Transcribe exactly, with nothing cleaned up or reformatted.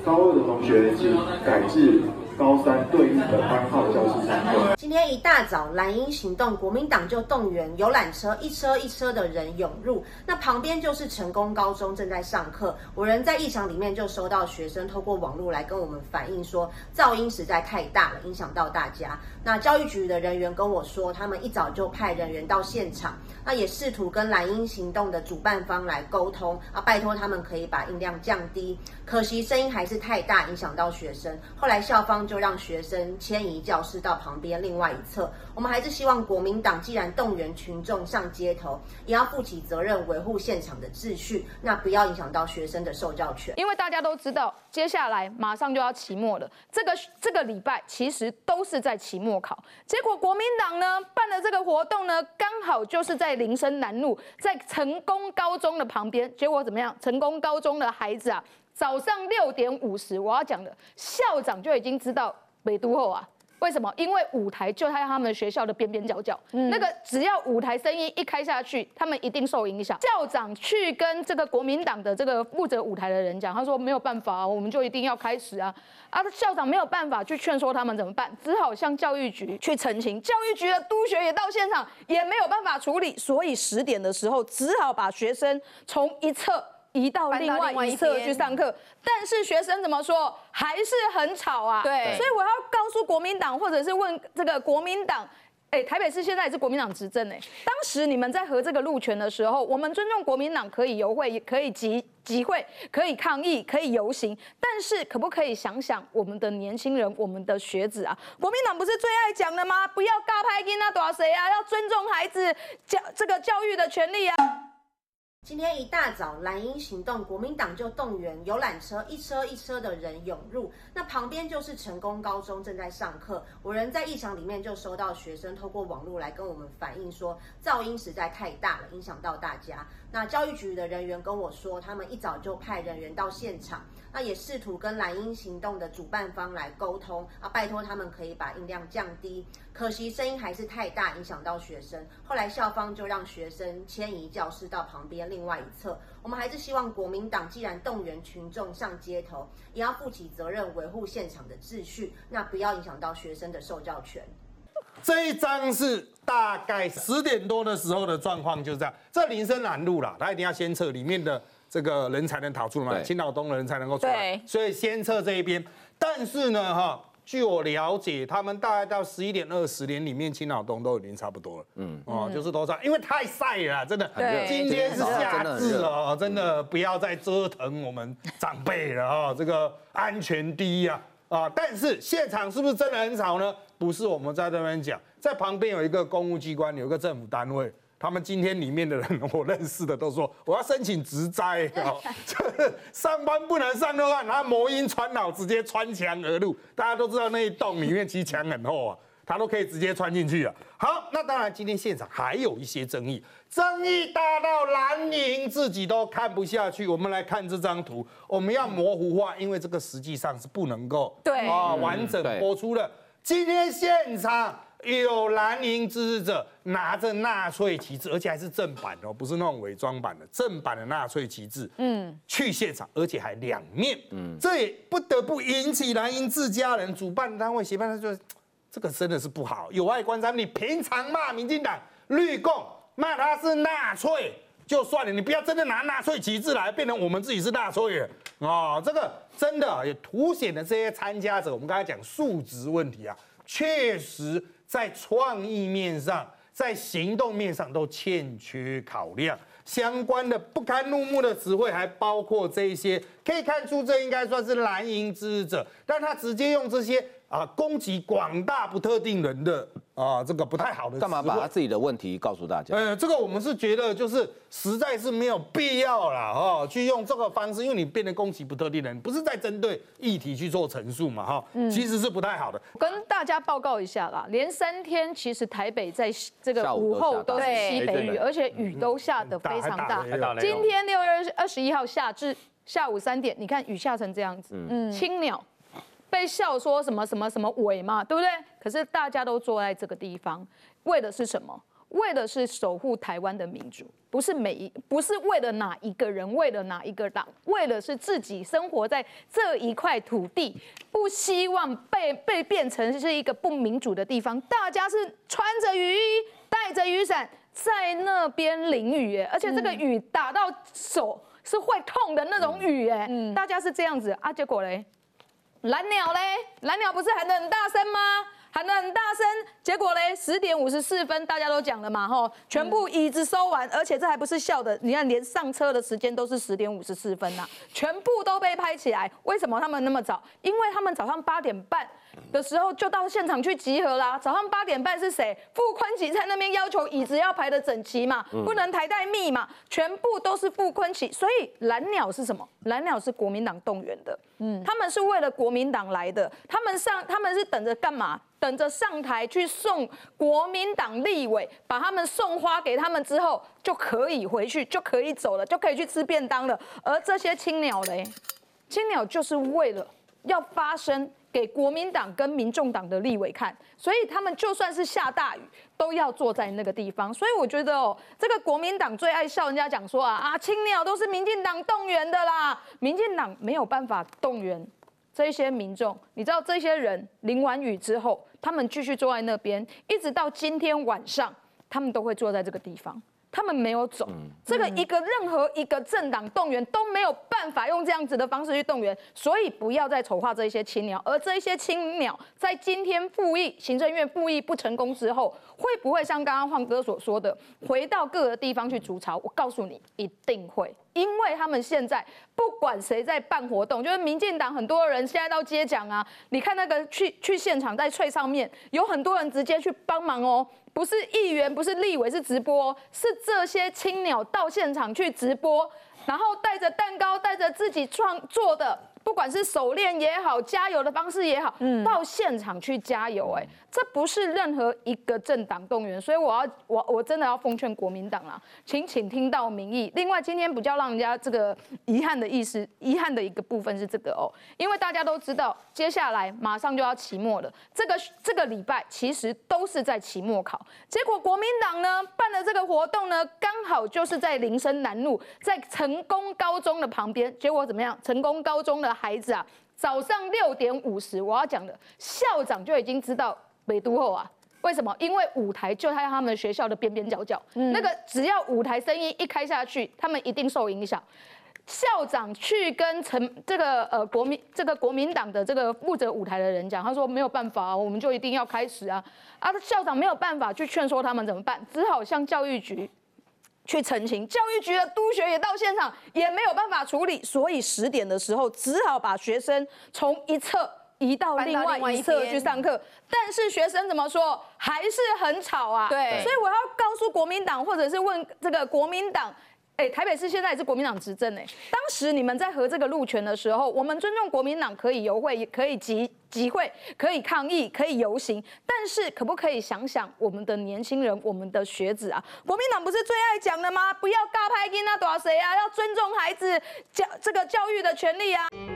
高二的同学请改至高三对应的班号教室上课。 今天一大早，蓝鹰行动，国民党就动员游览车一车一车的人涌入，那旁边就是成功高中正在上课。我人在议场里面就收到学生透过网络来跟我们反映说，噪音实在太大了，影响到大家。那教育局的人员跟我说，他们一早就派人员到现场，那也试图跟蓝鹰行动的主办方来沟通啊，拜托他们可以把音量降低。可惜声音还是太大，影响到学生。后来校方就让学生迁移教室到旁边另外一侧。我们还是希望国民党既然动员群众上街头，也要负起责任，维护现场的秩序，那不要影响到学生的受教权。 因为大家都知道，接下来马上就要期末了，这个这个礼拜其实都是在期末考。结果国民党呢办的这个活动呢，刚好就是在林森南路，在成功高中的旁边。结果怎么样？成功高中的孩子啊，早上六点五十，我要讲的校长就已经知道北都后啊。为什么？因为舞台就在他们学校的边边角角，嗯、那个只要舞台声音一开下去，他们一定受影响。校长去跟这个国民党的这个负责舞台的人讲，他说没有办法、啊，我们就一定要开始啊！啊，校长没有办法去劝说他们怎么办？只好向教育局去澄清。教育局的督学也到现场，也没有办法处理，所以十点的时候只好把学生从一侧移到另外一侧去上课，但是学生怎么说，还是很吵啊。对，所以我要告诉国民党，或者是问这个国民党，哎，台北市现在也是国民党执政哎，当时你们在核这个路权的时候，我们尊重国民党可以游会，可以集集会，可以抗议，可以游行，但是可不可以想想我们的年轻人，我们的学子啊？国民党不是最爱讲的吗？不要尬拍囡仔大谁啊，要尊重孩子教这个教育的权利啊。 今天一大早，蓝鹰行动，国民党就动员游览车一车一车的人涌入，那旁边就是成功高中正在上课。我人在议场里面就收到学生透过网络来跟我们反映说，噪音实在太大了，影响到大家。那教育局的人员跟我说，他们一早就派人员到现场，那也试图跟蓝鹰行动的主办方来沟通啊，拜托他们可以把音量降低。可惜声音还是太大，影响到学生。后来校方就让学生迁移教室到旁边另外一侧。我们还是希望国民党既然动员群众上街头，也要负起责任，维护现场的秩序，那不要影响到学生的受教权。 这一张是大概十点多的时候的状况，就是这样。这林森南路啦，他一定要先测里面的这个人才能逃出嘛，青岛东的人才能够出来，所以先测这一边。但是呢，哈。据我了解，他们大概到十一点二十点里面，青岛东都已经差不多了。嗯，哦，就是多少？因为太晒了，真的。对，今天是夏至了，真的不要再折腾我们长辈了啊！这个安全第一啊啊！但是现场是不是真的很吵呢？不是，我们在这边讲，在旁边有一个公务机关，有一个政府单位。他们今天里面的人，我认识的都说我要申请职灾哦，上班不能上的话，拿魔音穿脑直接穿墙而入。大家都知道那一栋里面其实墙很厚啊，他都可以直接穿进去啊。好，那当然今天现场还有一些争议，争议大到蓝营自己都看不下去。我们来看这张图，我们要模糊化，因为这个实际上是不能够对啊完整播出的。今天现场。有蓝营支持者拿着纳粹旗帜，而且还是正版哦，不是那种伪装版的，正版的纳粹旗帜，嗯，去现场，而且还两面，嗯，这也不得不引起蓝营自家人、主办单位、协办单位，这个真的是不好，有碍观瞻。你平常骂民进党、绿共，骂他是纳粹就算了，你不要真的拿纳粹旗帜来，变成我们自己是纳粹了哦，这个真的也凸显了这些参加者，我们刚才讲素质问题啊，确实。在创意面上，在行动面上都欠缺考量，相关的不堪入目的词汇还包括这一些，可以看出这应该算是蓝营支持者，但他直接用这些啊攻击广大不特定人的啊这个不太好的词汇， 干嘛把他自己的问题告诉大家？ 呃，这个我们是觉得就是实在是没有必要啦，哦，去用这个方式，因为你变成攻击不特定人，不是在针对议题去做陈述嘛，哈，嗯，其实是不太好的。 跟大家报告一下啦，连三天其实台北在这个午后都是西北雨，而且雨都下得非常大。今天六月二十一号下至下午三点，你看雨下成这样子，嗯，青鸟被笑说什么什么什么尾嘛，对不对？可是大家都坐在这个地方，为的是什么？ 为的是守护台湾的民主，不是每一，不是为了哪一个人，为了哪一个党，为的是自己生活在这一块土地，不希望被被变成是一个不民主的地方。大家是穿着雨衣，带着雨伞，在那边淋雨，哎，而且这个雨打到手是会痛的那种雨，哎，嗯，大家是这样子啊，结果嘞，蓝鸟嘞，蓝鸟不是喊得很大声吗？喊得很大声，结果嘞，十点五十四分，大家都讲了嘛，吼，全部椅子收完，而且这还不是笑的，你看连上车的时间都是十点五十四分呐，全部都被拍起来。为什么他们那么早？因为他们早上八点半的时候就到现场去集合啦。早上八点半是谁？傅昆萁在那边要求椅子要排得整齐嘛，不能台代密嘛，全部都是傅昆萁。所以蓝鸟是什么？蓝鸟是国民党动员的，嗯，他们是为了国民党来的，他们上他们是等着干嘛？等着上台去送国民党立委，把他们送花给他们之后，就可以回去，就可以走了，就可以去吃便当了。而这些青鸟嘞，青鸟就是为了要发声给国民党跟民众党的立委看，所以他们就算是下大雨，都要坐在那个地方。所以我觉得哦，这个国民党最爱笑人家讲说啊啊，青鸟都是民进党动员的啦，民进党没有办法动员这些民众。你知道这些人淋完雨之后，他们继续坐在那边，一直到今天晚上，他们都会坐在这个地方，他们没有走。这个一个任何一个政党动员都没有办法用这样子的方式去动员，所以不要再丑化这一些青鸟。而这一些青鸟在今天复议，行政院复议不成功之后，会不会像刚刚晃哥所说的，回到各个地方去筑巢？我告诉你，一定会。因为他们现在不管谁在办活动，就是民进党很多人现在到街讲啊，你看那个去去现场在脆上面，有很多人直接去帮忙哦，不是议员，不是立委，是直播，是这些青鸟到现场去直播，然后带着蛋糕，带着自己创做的，不管是手链也好，加油的方式也好，嗯，到现场去加油，哎，这不是任何一个政党动员，所以我要我我真的要奉劝国民党啦，请请听到民意。另外，今天比较让人家这个遗憾的意思，遗憾的一个部分是这个哦，因为大家都知道，接下来马上就要期末了，这个这个礼拜其实都是在期末考，结果国民党呢办的这个活动呢，刚好就是在林森南路，在成功高中的旁边，结果怎么样？成功高中的孩子啊，早上六点五十，我要讲的校长就已经知道北都后啊，为什么？因为舞台就在他们学校的边边角角，嗯、那个只要舞台声音一开下去，他们一定受影响。校长去跟陈这个呃国民这个国民党的这个负责舞台的人讲，他说没有办法、啊，我们就一定要开始啊啊！校长没有办法去劝说他们怎么办？只好向教育局去澄清，教育局的督学也到现场，也没有办法处理，所以十点的时候只好把学生从一侧移到另外一侧去上课。但是学生怎么说？还是很吵啊。 对， 所以我要告诉国民党，或者是问这个国民党。哎，台北市现在也是国民党执政哎。当时你们在核这个路权的时候，我们尊重国民党可以游会，可以集集会，可以抗议，可以游行，但是可不可以想想我们的年轻人，我们的学子啊？国民党不是最爱讲的吗？不要尬拍囡仔大谁啊，要尊重孩子教这个教育的权利啊。